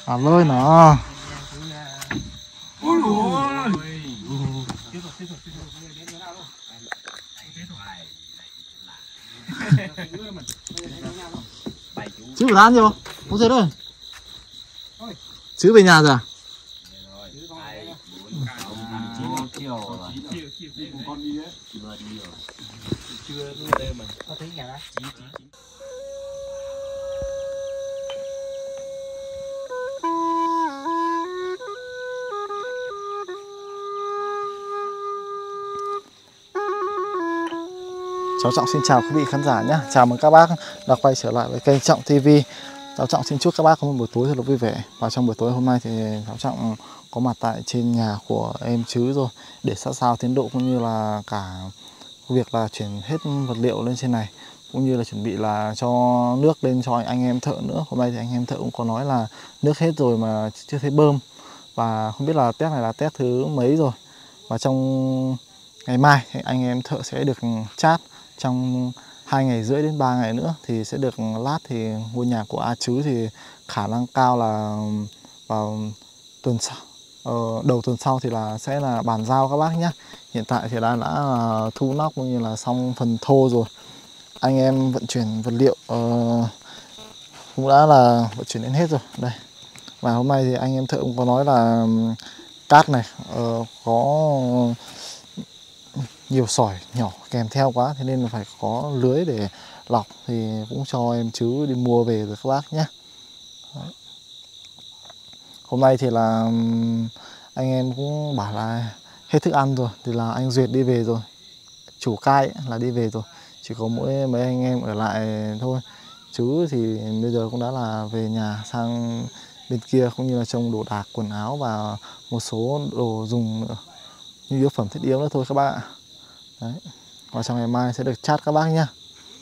lôi nó. Chứ phải than nhiều không thế đâu. Chứ về nhà rồi à? Cháu Trọng xin chào quý vị khán giả nhé. Chào mừng các bác đã quay trở lại với kênh Trọng TV. Cháu Trọng xin chúc các bác có một buổi tối thật là vui vẻ. Và trong buổi tối hôm nay thì cháu Trọng có mặt tại trên nhà của em Chứ rồi, để sát sao tiến độ cũng như là cả việc là chuyển hết vật liệu lên trên này, cũng như là chuẩn bị là cho nước lên cho anh em thợ nữa. Hôm nay thì anh em thợ cũng có nói là nước hết rồi mà chưa thấy bơm, và không biết là test này là test thứ mấy rồi. Và trong ngày mai thì anh em thợ sẽ được chát trong 2 ngày rưỡi đến 3 ngày nữa thì sẽ được lát. Thì ngôi nhà của A Chứ thì khả năng cao là vào tuần sau, đầu tuần sau thì là sẽ là bàn giao các bác nhé. Hiện tại thì đã thu nóc cũng như là xong phần thô rồi. Anh em vận chuyển vật liệu cũng đã là vận chuyển đến hết rồi đây. Và hôm nay thì anh em thợ cũng có nói là cát này có nhiều sỏi nhỏ kèm theo quá, thế nên là phải có lưới để lọc, thì cũng cho em Chứ đi mua về rồi các bác nhé. Đấy. Hôm nay thì là anh em cũng bảo là hết thức ăn rồi thì là anh Duyệt đi về rồi, chủ cai ấy, là đi về rồi, chỉ có mỗi mấy anh em ở lại thôi. Chứ thì bây giờ cũng đã là về nhà sang bên kia, cũng như là trông đồ đạc quần áo và một số đồ dùng nữa, như yếu phẩm thiết yếu nữa thôi các bác ạ. Đấy. Và trong ngày mai sẽ được chát các bác nhá.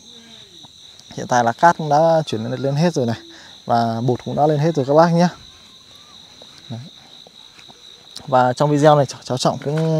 Hiện tại là cát cũng đã chuyển lên hết rồi này, và bột cũng đã lên hết rồi các bác nhé. Đấy. Và trong video này cháu Trọng cũng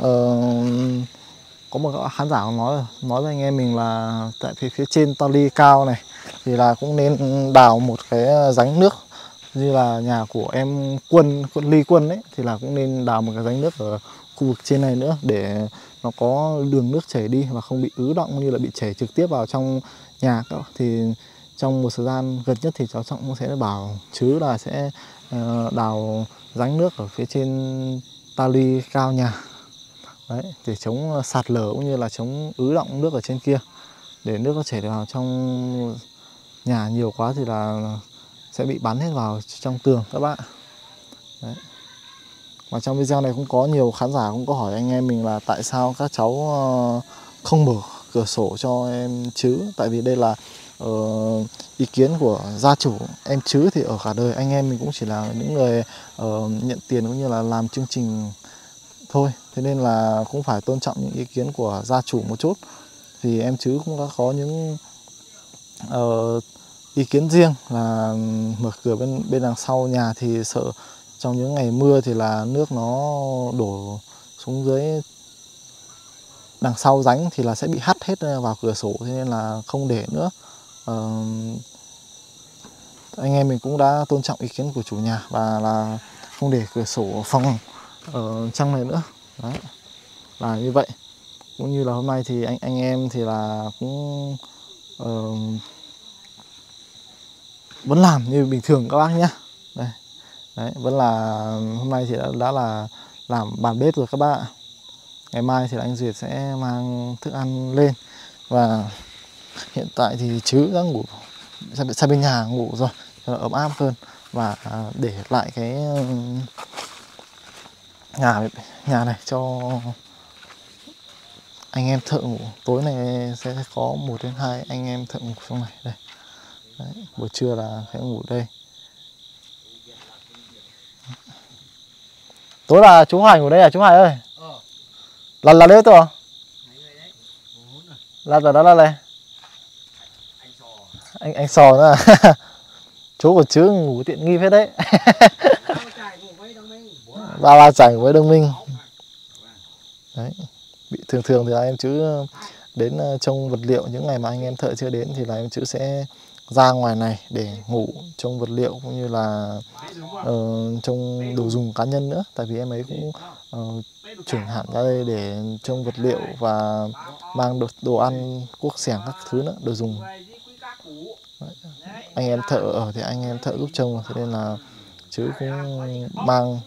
có một khán giả nói với anh em mình là tại phía trên ta luy cao này thì là cũng nên đào một cái rãnh nước, như là nhà của em Ly Quân ấy, thì là cũng nên đào một cái rãnh nước ở khu vực trên này nữa, để nó có đường nước chảy đi và không bị ứ đọng như là bị chảy trực tiếp vào trong nhà. Thì trong một thời gian gần nhất thì cháu Trọng cũng sẽ bảo Chứ là sẽ đào rãnh nước ở phía trên ta luy cao nhà. Đấy, để chống sạt lở cũng như là chống ứ đọng nước ở trên kia, để nước nó chảy vào trong nhà nhiều quá thì là sẽ bị bắn hết vào trong tường các bạn. Đấy. Và trong video này cũng có nhiều khán giả cũng có hỏi anh em mình là tại sao các cháu không mở cửa sổ cho em Chứ. Tại vì đây là ý kiến của gia chủ. Em Chứ thì ở cả đời anh em mình cũng chỉ là những người nhận tiền cũng như là làm chương trình thôi, thế nên là cũng phải tôn trọng những ý kiến của gia chủ một chút. Thì em Chứ cũng đã có những ý kiến riêng là mở cửa bên đằng sau nhà, thì sợ trong những ngày mưa thì là nước nó đổ xuống dưới đằng sau rãnh thì là sẽ bị hắt hết vào cửa sổ, thế nên là không để nữa. Anh em mình cũng đã tôn trọng ý kiến của chủ nhà và là không để cửa sổ phòng ở trong này nữa. Đấy, là như vậy. Cũng như là hôm nay thì anh em thì là cũng vẫn làm như bình thường các bác nhé. Đây. Đấy, vẫn là hôm nay thì đã là làm bàn bếp rồi các bác ạ. Ngày mai thì anh Duyệt sẽ mang thức ăn lên. Và hiện tại thì Chứ đã ngủ sang bên nhà ngủ rồi, cho nó ấm áp hơn. Và để lại cái nhà này cho anh em thợ ngủ. Tối này sẽ có 1 đến 2 anh em thợ ngủ trong này. Đây. Đấy, buổi trưa là sẽ ngủ đây. Tối là chú Hải ngủ đây à chú Hải ơi? Là đấy tôi à? Là ở đó là này. Anh Sò nữa à? Chú của Chứ ngủ tiện nghi phết đấy. Ba chảy với Đông Minh. Đấy. Thường thì em Chứ đến trông vật liệu những ngày mà anh em thợ chưa đến thì là em Chứ sẽ ra ngoài này để ngủ, trông vật liệu cũng như là trông đồ dùng cá nhân nữa. Tại vì em ấy cũng chuyển hẳn ra đây để trông vật liệu và mang đồ ăn, cuốc xẻng các thứ nữa, đồ dùng. Đấy. Anh em thợ ở thì anh em thợ giúp trông, thế nên là chứ cũng mang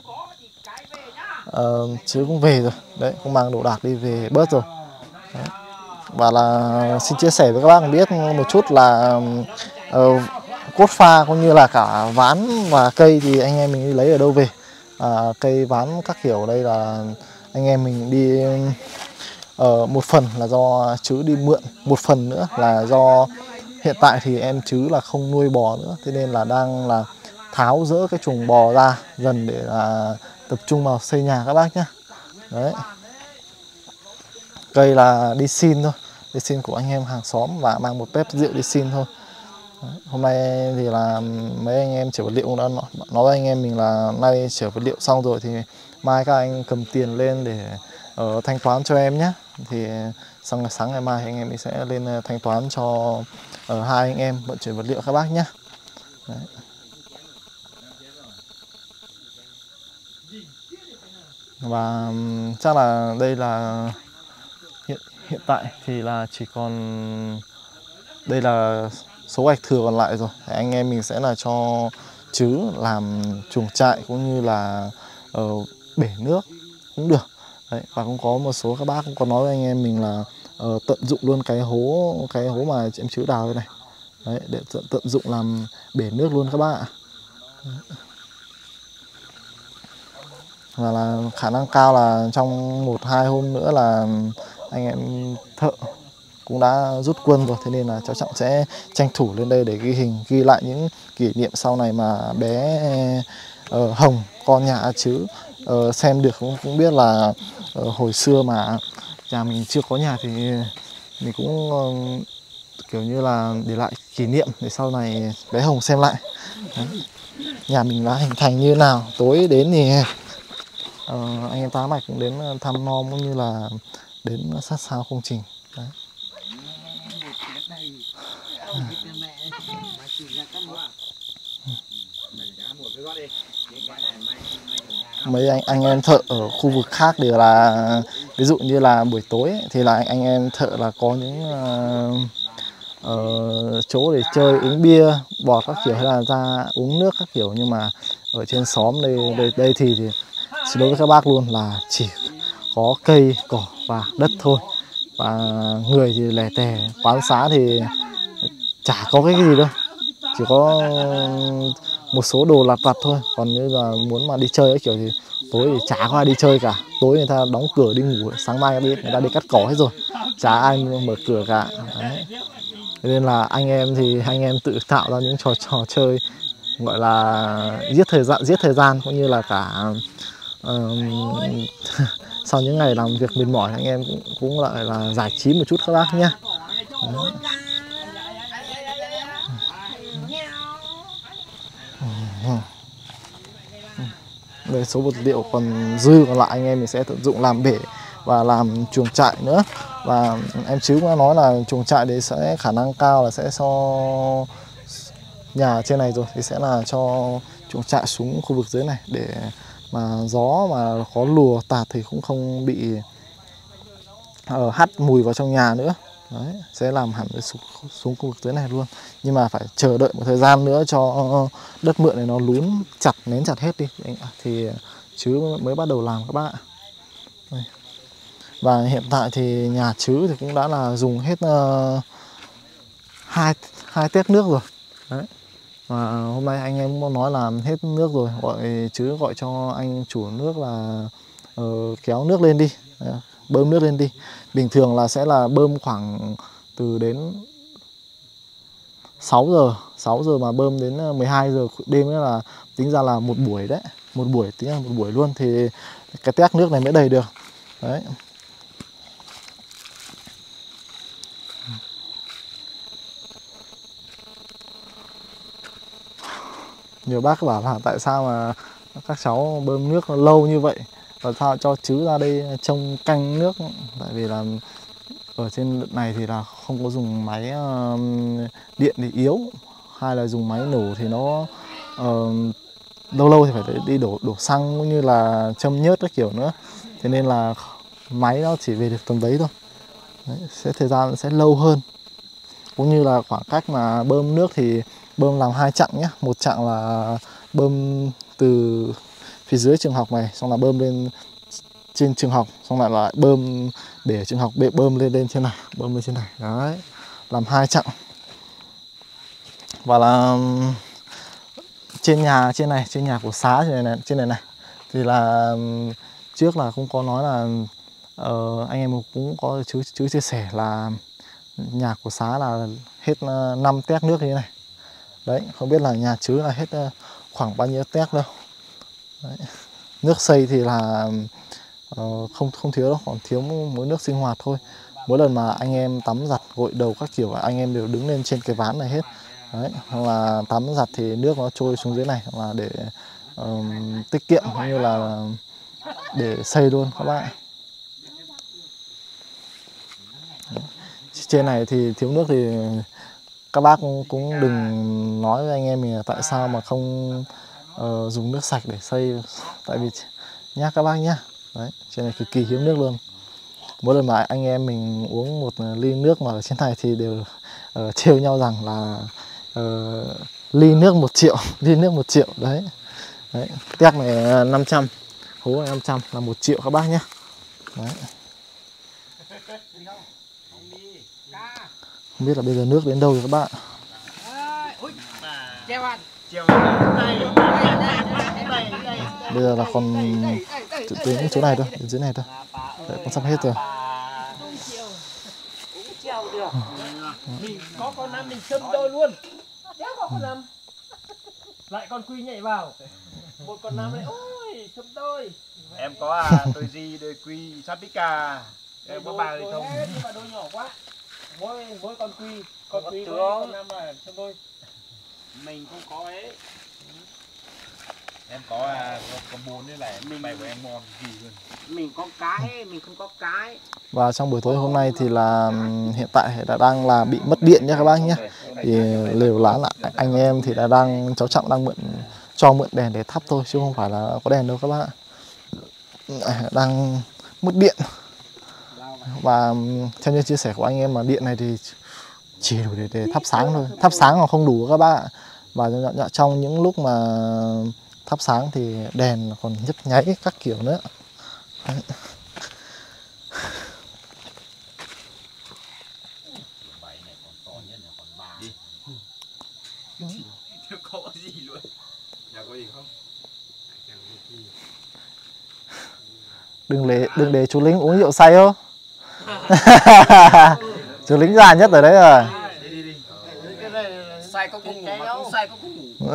chứ cũng về rồi đấy, cũng mang đồ đạc đi về bớt rồi. Đấy. Và là xin chia sẻ với các bác biết một chút là cốt pha cũng như là cả ván và cây thì anh em mình đi lấy ở đâu về. Cây ván các kiểu đây là anh em mình đi một phần là do chứ đi mượn, một phần nữa là do hiện tại thì em chứ là không nuôi bò nữa, thế nên là đang là tháo dỡ cái chuồng bò ra dần để là tập trung vào xây nhà các bác nhé. Đấy. Cây là đi xin thôi, đi xin của anh em hàng xóm và mang một bếp rượu đi xin thôi. Đấy. Hôm nay thì là mấy anh em chở vật liệu cũng đã nói với anh em mình là nay chở vật liệu xong rồi thì mai các anh cầm tiền lên để thanh toán cho em nhé. Thì xong sáng ngày mai anh em mình sẽ lên thanh toán cho hai anh em vận chuyển vật liệu các bác nhé. Đấy. Và chắc là đây là hiện tại thì là chỉ còn đây là số gạch thừa còn lại rồi. Anh em mình sẽ là cho chứ làm chuồng trại cũng như là bể nước cũng được. Đấy. Và cũng có một số các bác cũng có nói với anh em mình là tận dụng luôn cái hố mà em chứ đào đây này. Đấy, để tận dụng làm bể nước luôn các bác ạ. Và là khả năng cao là trong 1-2 hôm nữa là anh em thợ cũng đã rút quân rồi, thế nên là cháu Trọng sẽ tranh thủ lên đây để ghi hình, ghi lại những kỷ niệm sau này mà bé Hồng con nhà chứ xem được cũng biết là hồi xưa mà nhà mình chưa có nhà thì mình cũng kiểu như là để lại kỷ niệm để sau này bé Hồng xem lại. Đấy. Nhà mình đã hình thành như nào. Tối đến thì anh em Tá Mạch cũng đến thăm nom cũng như là đến sát sao công trình. Đấy. Mấy anh em thợ ở khu vực khác đều là ví dụ như là buổi tối ấy, thì là anh em thợ là có những chỗ để chơi uống bia bọt các kiểu hay là ra uống nước các kiểu, nhưng mà ở trên xóm đây thì xin lỗi với các bác luôn là chỉ có cây cỏ và đất thôi, và người thì lẻ tẻ, quán xá thì chả có cái gì đâu, chỉ có một số đồ lặt vặt thôi. Còn như là muốn mà đi chơi ấy kiểu thì tối thì chả có ai đi chơi cả, tối người ta đóng cửa đi ngủ, sáng mai người ta đi cắt cỏ hết rồi, chả ai mở cửa cả. Đấy. Nên là anh em thì anh em tự tạo ra những trò chơi gọi là giết thời gian cũng như là cả sau những ngày làm việc mệt mỏi anh em cũng lại là giải trí một chút các bác nhé. Đây, số vật liệu còn dư còn lại anh em mình sẽ tận dụng làm bể và làm chuồng trại nữa. Và em chứ cũng đã nói là chuồng trại đấy sẽ khả năng cao là sẽ cho nhà trên này rồi thì sẽ là cho chuồng trại xuống khu vực dưới này để mà gió mà có lùa tạt thì cũng không bị hắt mùi vào trong nhà nữa. Đấy, sẽ làm hẳn xuống khu vực dưới này luôn, nhưng mà phải chờ đợi một thời gian nữa cho đất mượn này nó lún chặt, nén chặt hết đi thì chứ mới bắt đầu làm các bác ạ. Đây. Và hiện tại thì nhà chứ thì cũng đã là dùng hết hai tét nước rồi. Đấy. Và hôm nay anh em cũng nói là hết nước rồi, gọi cho anh chủ nước là kéo nước lên đi, bơm nước lên đi. Bình thường là sẽ là bơm khoảng từ đến 6 giờ mà bơm đến 12 giờ đêm nữa là tính ra là một buổi đấy, tính là một buổi luôn thì cái tét nước này mới đầy được. Đấy. Nhiều bác bảo là tại sao mà các cháu bơm nước lâu như vậy và sao cho chứ ra đây trông canh nước. Tại vì là ở trên này thì là không có dùng máy điện thì yếu, hai là dùng máy nổ thì nó lâu lâu thì phải đi đổ xăng cũng như là châm nhớt các kiểu nữa, thế nên là máy nó chỉ về được tầm đấy thôi. Đấy, thời gian sẽ lâu hơn, cũng như là khoảng cách mà bơm nước thì bơm làm 2 chặng nhé. Một chặng là bơm từ phía dưới trường học này, xong là bơm lên trên trường học, xong lại là bơm để ở trường học bơm lên trên này, bơm lên trên này. Đấy, làm 2 chặng. Và là trên nhà của xá trên này thì là trước là cũng có nói là anh em cũng có chú chia sẻ là nhà của xá là hết 5 tét nước như thế này. Đấy, không biết là nhà chứ là hết khoảng bao nhiêu tét đâu. Đấy. Nước xây thì là không thiếu đâu, còn thiếu mỗi nước sinh hoạt thôi. Mỗi lần mà anh em tắm giặt gội đầu các kiểu anh em đều đứng lên trên cái ván này hết. Đấy, hoặc là tắm giặt thì nước nó trôi xuống dưới này, hoặc là để tiết kiệm cũng như là để xây luôn các bạn. Đấy. Trên này thì thiếu nước thì các bác cũng đừng nói với anh em mình là tại sao mà không dùng nước sạch để xây, tại vì nhá các bác nhá. Đấy, trên này cực kỳ hiếm nước luôn. Mỗi lần mà anh em mình uống một ly nước mà ở trên này thì đều trêu nhau rằng là ly nước 1 triệu, ly nước 1 triệu đấy. Đấy, tét này 500, hố này 500 là 1 triệu các bác nhé. Đấy. Không biết là bây giờ nước đến đâu rồi các bạn. Bây giờ là còn đến chỗ này thôi, đến dưới này thôi. Đấy, con sắp hết rồi. Mình có con năm mình châm đôi luôn. Đéo có con năm. Lại con Quy nhảy vào. Một con năm này ôi châm đôi. Em có đôi Di, đôi Quy, Sapica. Em có 3 đôi thông. Nhưng mà đôi nhỏ quá. Mỗi con Quy, với con năm là châm đôi. Mình không có ấy. Em có 4 nữa này, mày của em ngon gì luôn. Mình có cái, mình không có cái. Và trong buổi tối hôm nay thì là hiện tại đã đang là bị mất điện nha các bác nhé. Thì lều lá là anh em thì đã đang cháu Trọng đang cho mượn đèn để thắp thôi chứ không phải là có đèn đâu các bác. Đang mất điện. Và theo như chia sẻ của anh em mà điện này thì chỉ đủ để thắp sáng thôi. Thắp sáng mà không đủ các bác ạ. Và trong những lúc mà thắp sáng thì đèn còn nhấp nháy các kiểu nữa. Đấy. Có gì luôn. Nhà có gì không? Đừng để chú lính uống rượu say không? Chú lính già nhất ở đấy rồi. Sai có cùng ngủ mà không sai có cùng ngủ.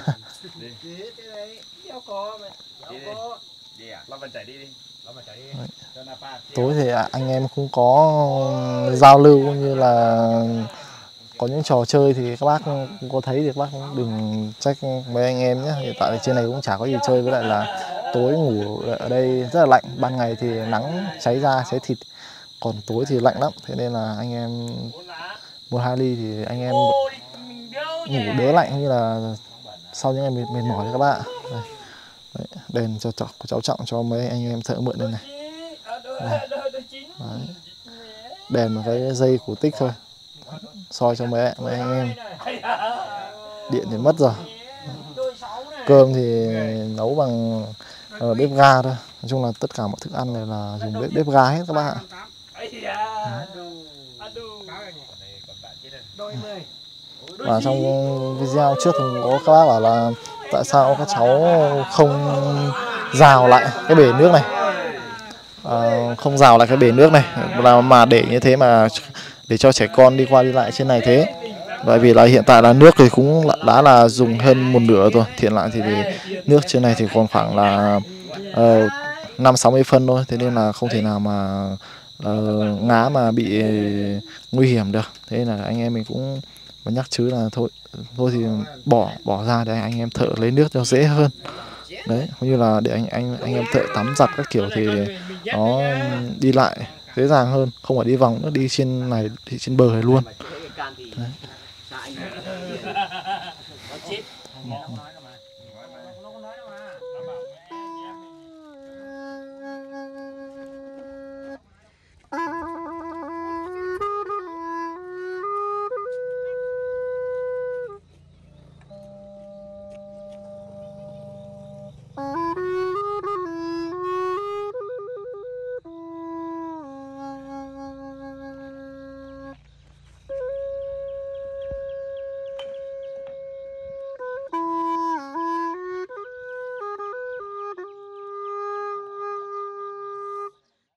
Tối thì anh em cũng có giao lưu cũng như là có những trò chơi thì các bác cũng có thấy thì các bác cũng đừng trách mấy anh em nhé. Hiện tại thì trên này cũng chả có gì chơi, với lại là tối ngủ ở đây rất là lạnh, ban ngày thì nắng cháy da cháy thịt, còn tối thì lạnh lắm. Thế nên là anh em 1-2 ly thì anh em ngủ đỡ lạnh cũng như là sau những ngày mệt mỏi các bạn. Đây. Đấy, đèn cho cháu Trọng cho mấy anh em thợ mượn đây này. Đây. Đấy. Đèn một cái dây cổ tích thôi, soi cho mấy anh em. Điện thì mất rồi. Cơm thì nấu bằng bếp ga thôi. Nói chung là tất cả mọi thức ăn này là dùng bếp ga hết các bạn ạ. Và trong video trước thì có các bác bảo là tại sao các cháu không rào lại cái bể nước này, không rào lại cái bể nước này mà để như thế mà để cho trẻ con đi qua đi lại trên này thế. Bởi vì là hiện tại là nước thì cũng đã là dùng hơn 1/2 rồi, hiện lại thì nước trên này thì còn khoảng là 50-60 phân thôi, thế nên là không thể nào mà ngá mà bị nguy hiểm được. Thế nên là anh em mình cũng nhắc chứ là thôi thì bỏ ra để anh em thợ lấy nước cho dễ hơn. Đấy, cũng như là để anh em thợ tắm giặt các kiểu thì nó đi lại dễ dàng hơn, không phải đi vòng nữa, đi trên này thì trên bờ này luôn. Đấy. Nó chết. Nghe nó nói cơ mà.